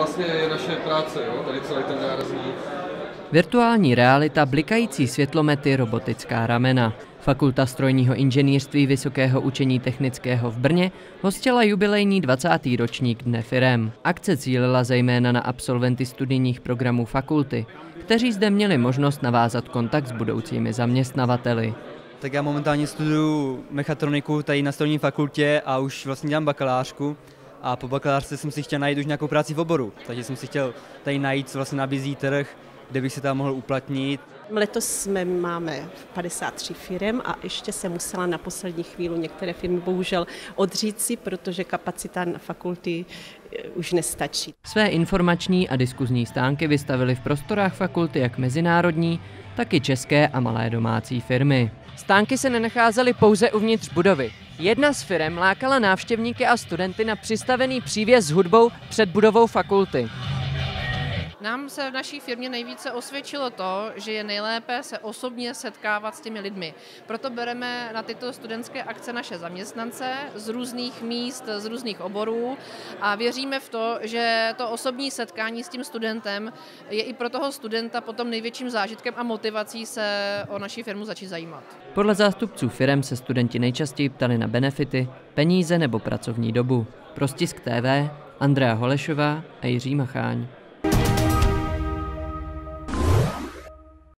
vlastně je naše práce, jo? Tady celý ten nárazník. Virtuální realita, blikající světlomety, robotická ramena. Fakulta strojního inženýrství Vysokého učení technického v Brně hostila jubilejní 20. ročník Dne firem. Akce cílila zejména na absolventy studijních programů fakulty, kteří zde měli možnost navázat kontakt s budoucími zaměstnavateli. Tak já momentálně studuju mechatroniku tady na strojní fakultě a už vlastně dělám bakalářku. A po bakalářce jsem si chtěl najít už nějakou práci v oboru, takže jsem si chtěl tady najít, co vlastně nabízí trh, kde bych se tam mohl uplatnit. Letos máme 53 firem a ještě se musela na poslední chvíli některé firmy bohužel odříci, protože kapacita na fakulty už nestačí. Své informační a diskuzní stánky vystavili v prostorách fakulty jak mezinárodní, tak i české a malé domácí firmy. Stánky se nenacházely pouze uvnitř budovy. Jedna z firem lákala návštěvníky a studenty na přistavený přívěs s hudbou před budovou fakulty. Nám se v naší firmě nejvíce osvědčilo to, že je nejlépe se osobně setkávat s těmi lidmi. Proto bereme na tyto studentské akce naše zaměstnance z různých míst, z různých oborů a věříme v to, že to osobní setkání s tím studentem je i pro toho studenta potom největším zážitkem a motivací se o naši firmu začít zajímat. Podle zástupců firem se studenti nejčastěji ptali na benefity, peníze nebo pracovní dobu. Pro Stisk TV, Andrea Holešová a Jiří Macháň.